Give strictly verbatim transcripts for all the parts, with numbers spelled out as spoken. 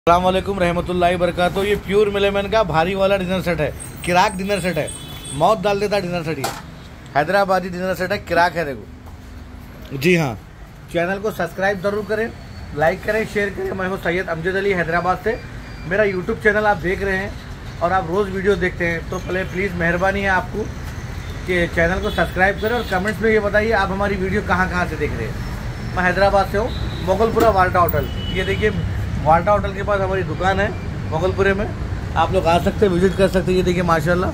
अस्सलाम वालेकुम रहमतुल्लाहि बरकातहू। ये प्योर मिलेमन का भारी वाला डिनर सेट है, किराक डिनर सेट है, मौत डाल देता डिनर सेट। ये हैदराबादी डिनर सेट है, किराक है देखो। जी हाँ, चैनल को सब्सक्राइब ज़रूर करें, लाइक करें, शेयर करें। मैं हूँ सैयद अमजद अली हैदराबाद से। मेरा यूट्यूब चैनल आप देख रहे हैं और आप रोज़ वीडियो देखते हैं, तो पहले प्लीज़ मेहरबानी है आपको कि चैनल को सब्सक्राइब करें और कमेंट्स में ये बताइए आप हमारी वीडियो कहाँ कहाँ से देख रहे हैं। मैं हैदराबाद से हूँ, मोगलपुरा वाल्टा होटल। ये देखिए वाल्टा होटल के पास हमारी दुकान है मोगलपुरे में, आप लोग आ सकते हैं, विजिट कर सकते हैं। ये देखिए माशाल्लाह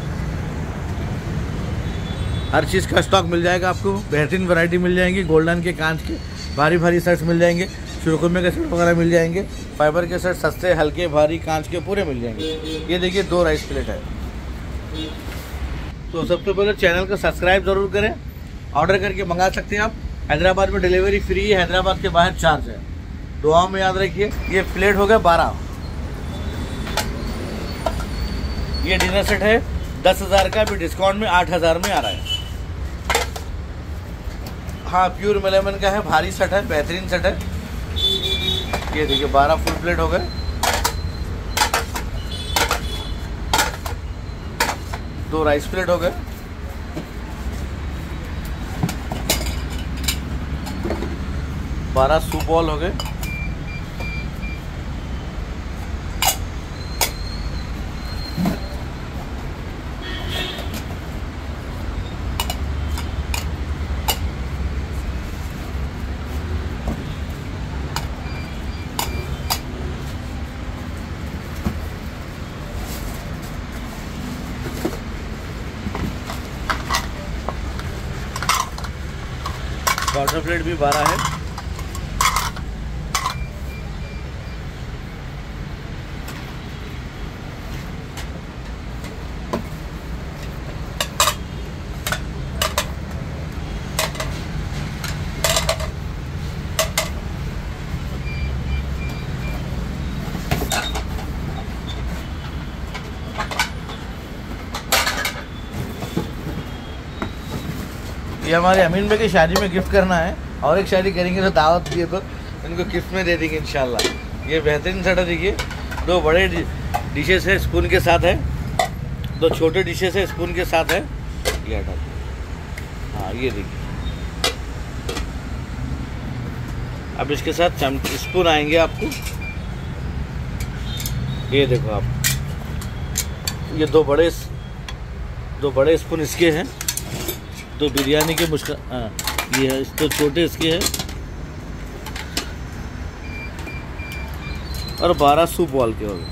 हर चीज़ का स्टॉक मिल जाएगा आपको, बेहतरीन वैरायटी मिल जाएंगी। गोल्डन के, कांच के भारी भारी शर्ट्स मिल जाएंगे, सुरखुमे के शर्ट वगैरह मिल जाएंगे, फाइबर के शर्ट सस्ते हल्के भारी कांच के पूरे मिल जाएंगे। ये देखिए दो राइस प्लेट है। तो सबसे पहले चैनल को सब्सक्राइब ज़रूर करें, ऑर्डर करके मंगा सकते हैं आप। हैदराबाद में डिलीवरी फ्री है, हैदराबाद के बाहर चार्ज है। दुआओं में याद रखिए। ये प्लेट हो गया बारह। ये डिनर सेट है दस हज़ार का, अभी डिस्काउंट में आठ हज़ार में आ रहा है। हाँ, प्योर मेलेमन का है, भारी सेट है, बेहतरीन सेट है। ये देखिए बारह फुल प्लेट हो गए, दो राइस प्लेट हो गए, बारह सूप बॉल हो गए, क्वार्टर प्लेट भी बारह है। ये हमारे अमीन भाई की शादी में गिफ्ट करना है, और एक शादी करेंगे तो दावत दिए तो इनको गिफ्ट में दे देंगे इंशाल्लाह। ये बेहतरीन सेट है, देखिए दो बड़े डिशेस है स्पून के साथ है, दो छोटे डिशेस है स्पून के साथ है। ये हटा, हाँ ये देखिए। अब इसके साथ चमच स्पून आएंगे आपको। ये देखो आप, ये दो बड़े दो बड़े स्पून इसके हैं, तो बिरयानी के मुश्किल, हाँ ये है, तो छोटे इसके हैं, और बारह सूप बॉल के हो गए।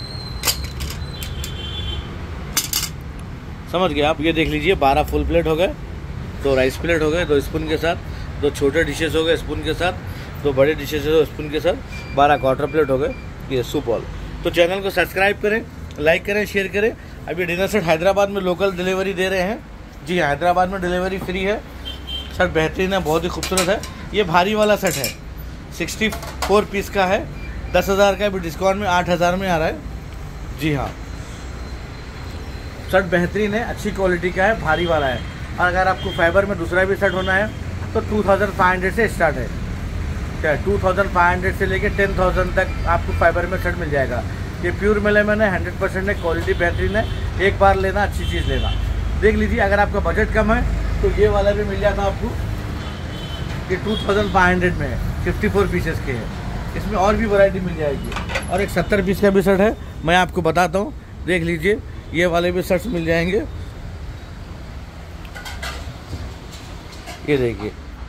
समझ गए आप। ये देख लीजिए बारह फुल प्लेट हो गए, दो राइस प्लेट हो गए, दो स्पून के साथ, दो छोटे डिशेस हो गए स्पून के साथ, दो बड़े डिशेस हो स्पून के साथ, बारह क्वार्टर प्लेट हो गए। ये सूप बॉल। तो चैनल को सब्सक्राइब करें, लाइक करें, शेयर करें। अभी डिनर सेट हैदराबाद में लोकल डिलीवरी दे रहे हैं। जी हाँ, हैदराबाद में डिलीवरी फ्री है। सेट बेहतरीन है, बहुत ही खूबसूरत है। ये भारी वाला सेट है, सिक्सटी फोर पीस का है, दस हज़ार का, अभी डिस्काउंट में आठ हज़ार में आ रहा है। जी हाँ, सेट बेहतरीन है, अच्छी क्वालिटी का है, भारी वाला है। और अगर आपको फाइबर में दूसरा भी सेट होना है तो टू थाउजेंड फाइव हंड्रेड से स्टार्ट है। क्या टू थाउजेंड फाइव हंड्रेड से लेके टेन थाउजेंड तक आपको फाइबर में सेट मिल जाएगा। ये प्योर मेलेमन है, हंड्रेड परसेंट है, क्वालिटी बेहतरीन है। एक बार लेना, अच्छी चीज़ लेना। देख लीजिए, अगर आपका बजट कम है तो ये वाला भी मिल जाता आपको। ये टू थाउजेंड फाइव हंड्रेड में है, फिफ्टी फोर पीसेस के है। इसमें और भी वैरायटी मिल जाएगी। और एक सत्तर पीस का भी सेट है, मैं आपको बताता हूँ, देख लीजिए। ये वाले भी सेट्स मिल जाएंगे। ये देखिए,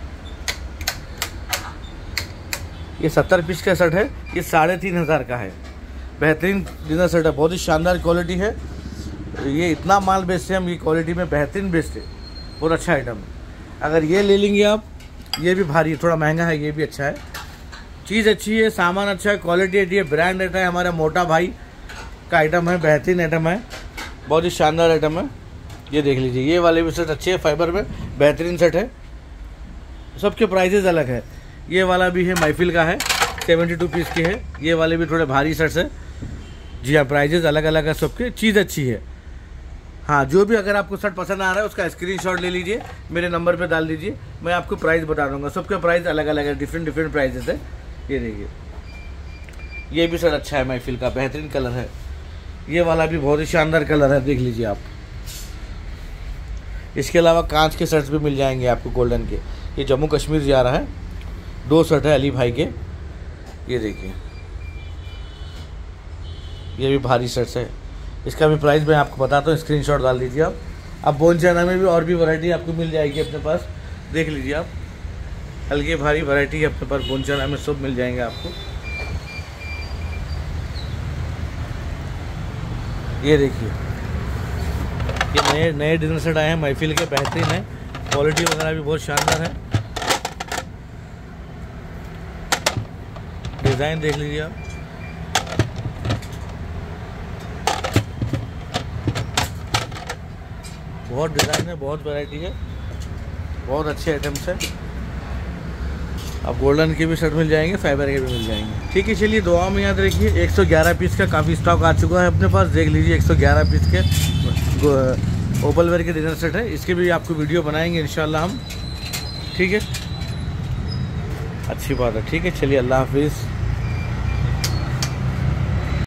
ये सत्तर पीस का सेट है, ये साढ़े तीन हज़ार का है। बेहतरीन डिनर सेट है, बहुत ही शानदार क्वालिटी है। ये इतना माल बेचते हैं हम, ये क्वालिटी में बेहतरीन बेचते हैं, बहुत अच्छा आइटम है। अगर ये ले लेंगे आप, ये भी भारी है, थोड़ा महंगा है, ये भी अच्छा है। चीज़ अच्छी है, सामान अच्छा है, क्वालिटी अच्छी है, ब्रांड रहता है। हमारा मोटा भाई का आइटम है, बेहतरीन आइटम है, बहुत ही शानदार आइटम है। ये देख लीजिए, ये वाले भी सेट अच्छे हैं, फाइबर में बेहतरीन सेट है। सबके प्राइजेज़ अलग है। ये वाला भी है, महफिल का है, सेवेंटी टू पीस के है। ये वाले भी थोड़े भारी सेट्स है। जी हाँ, प्राइजेज़ अलग अलग है सबके, चीज़ अच्छी है। हाँ, जो भी अगर आपको शर्ट पसंद आ रहा है उसका स्क्रीनशॉट ले लीजिए, मेरे नंबर पे डाल दीजिए, मैं आपको प्राइस बता दूंगा। सबके प्राइस अलग अलग है, डिफरेंट डिफरेंट प्राइजेस है। ये देखिए, ये भी शर्ट अच्छा है महफिल का, बेहतरीन कलर है। ये वाला भी बहुत ही शानदार कलर है, देख लीजिए आप। इसके अलावा कांच के शर्ट्स भी मिल जाएंगे आपको गोल्डन के। ये जम्मू कश्मीर जा रहा है, दो शर्ट है अली भाई के, ये देखिए, ये भी भारी शर्ट्स है। इसका भी प्राइस मैं आपको बताता हूँ, स्क्रीनशॉट डाल दीजिए आप। अब बोनचाना में भी और भी वैरायटी आपको मिल जाएगी अपने पास, देख लीजिए आप। हल्के भारी वैरायटी अपने पास बोनचाना में सब मिल जाएंगे आपको। ये देखिए, ये नए नए डिनर सेट आए हैं महफिल के, बेहतरीन है, क्वालिटी वगैरह भी बहुत शानदार है। डिज़ाइन देख लीजिए आप। बहुत डिज़ाइन है, बहुत वैरायटी है, बहुत अच्छे आइटम्स है। अब गोल्डन के भी शर्ट मिल जाएंगे, फाइबर के भी मिल जाएंगे। ठीक है, चलिए दुआ में याद रखिए। एक सौ ग्यारह पीस का काफ़ी स्टॉक आ चुका है अपने पास, देख लीजिए। एक सौ ग्यारह पीस के ओपल वेयर के डिनर सेट है, इसके भी आपको वीडियो बनाएंगे इंशाल्लाह हम। ठीक है, अच्छी बात है। ठीक है, चलिए, अल्लाह हाफिज़।